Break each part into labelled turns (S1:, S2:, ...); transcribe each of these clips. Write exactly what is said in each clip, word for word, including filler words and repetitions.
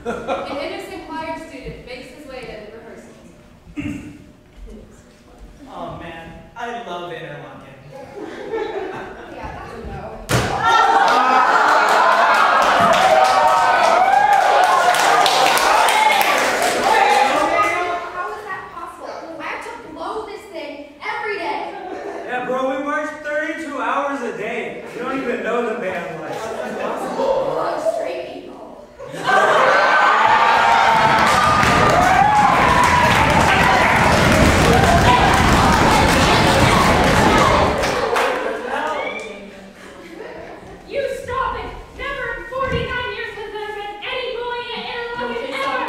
S1: An innocent choir student makes his way to rehearsals.
S2: Oh man, I love Interlochen.
S1: Yeah, that's a no. How is that possible? I have to blow this thing every day.
S3: Yeah, bro, we march thirty-two hours a day. You don't even know the band life.
S1: Oh, straight people.
S4: You stop it! Never in forty-nine years has there been any bullying at Interlochen ever!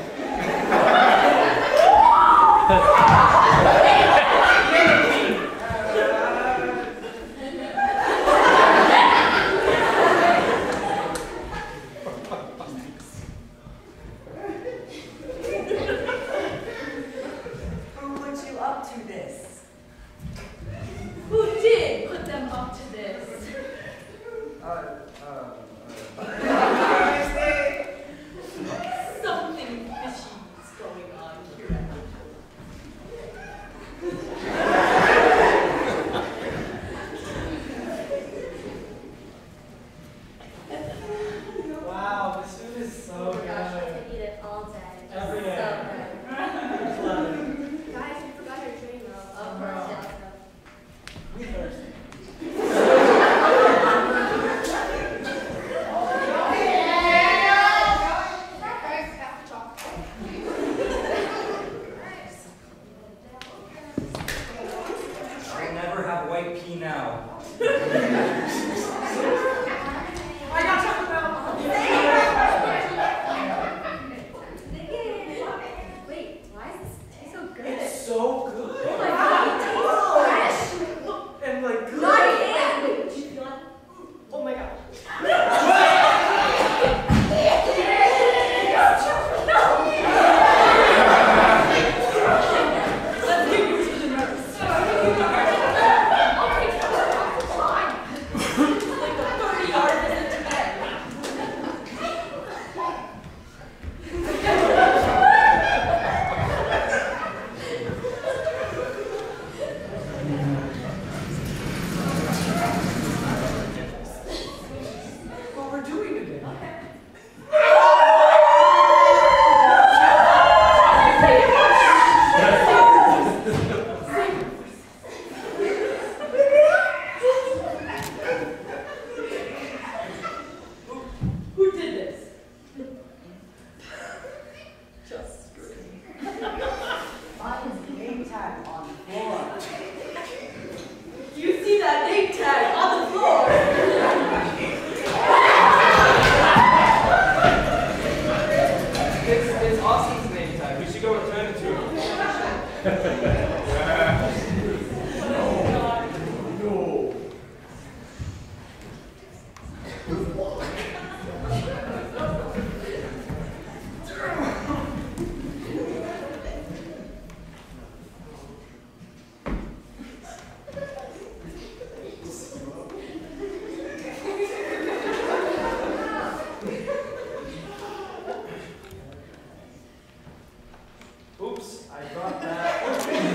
S5: Who put you up to this?
S4: Who did put them up to this?
S3: Uh, uh,
S4: Something fishy is going on here.
S2: Wow, this food is so
S6: Oh my
S2: good.
S6: gosh, I could eat it all day. It's
S2: Every day.
S6: so good.
S2: Love it.
S1: Guys, you forgot your train though.
S6: Of course, Jessica.
S2: We thirsty.
S1: Guys, half the chocolate.
S3: I'll never have white pea now.
S2: I got Taco Bell.
S6: Wait, why is this taste so good?
S2: It's so good.
S6: Oh my god, it's so fresh!
S2: And like good.
S6: My hand! Did you feel it?
S2: Oh my god.
S4: Let's give you to the nurse. I'll take care of it. Fine. Like a thirty-yard visit to bed.
S2: What we're doing today.
S4: Who did this?
S5: Just scream. Find the name tag on the floor.
S4: Do you see that name tag on the floor?
S3: It's, it's Austin's name tag. We should go return it to him.
S2: Oops, I dropped that.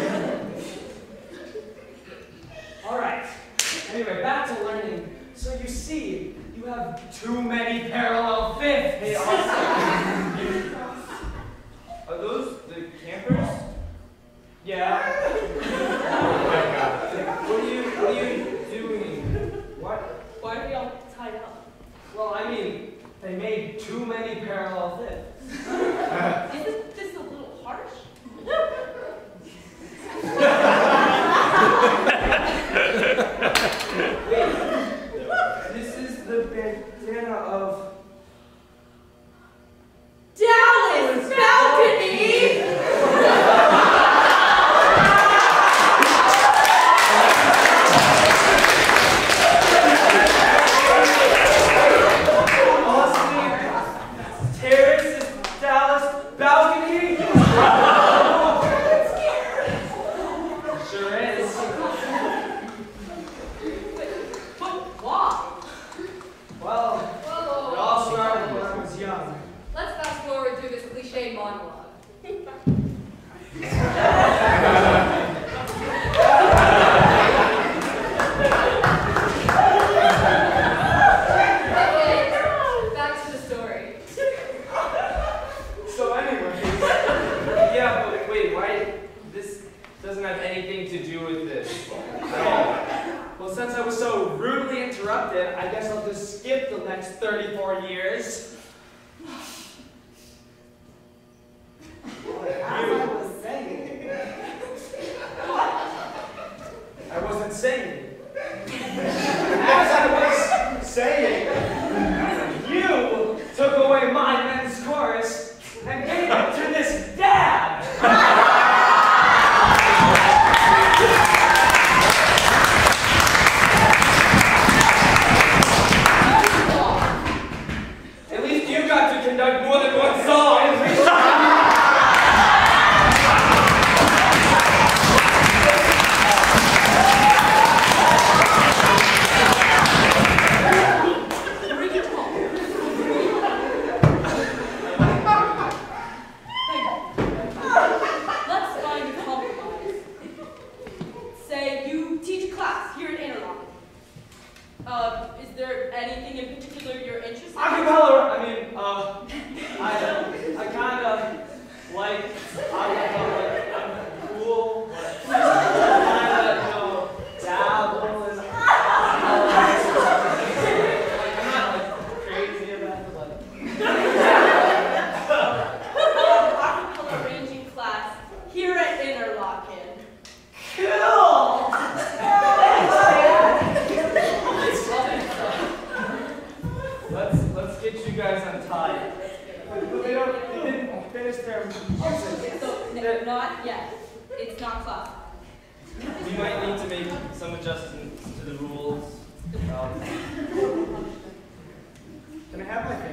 S2: All right. Anyway, back to learning. So you see, you have too many parallel fifths.
S3: Hey, Austin. Are those the campers?
S2: Yeah.
S3: What are you, what are you doing? What?
S4: Why are we all tied up?
S2: Well, I mean, they made too many parallel fifths.
S4: Isn't this a little harsh?
S3: Wait, this is the bandana of...
S4: Dallas balcony!
S2: Austin, Terrace, Dallas, balcony. Sure is.
S4: But why?
S2: Well,
S1: Whoa, whoa,
S2: it
S1: whoa.
S2: all started when I was young.
S1: Let's fast forward
S2: Well, since I was so rudely interrupted, I guess I'll just skip the next thirty-four years.
S5: As I was saying.
S2: I wasn't saying. As I was saying, you took away my men's chorus and gave it to this dad. At least you got to conduct more than one song.
S4: Let's find a compromise. Say you teach a class here at Interlochen. Uh, is there anything in particular you're interested in?
S2: Acapella, I mean, uh, I, I kind of like acapella, like, I'm cool, but I kind of, you know, dabble in acapella. Like, I'm not, like, crazy about it, but...
S4: Acapella arranging class here at Interlochen.
S2: Cool! Let's, let's get you guys untied. But, but they don't, they didn't finish their music.
S4: So, no, not yet. It's not class.
S3: We might need to make some adjustments to the rules. Um,
S2: Can I have my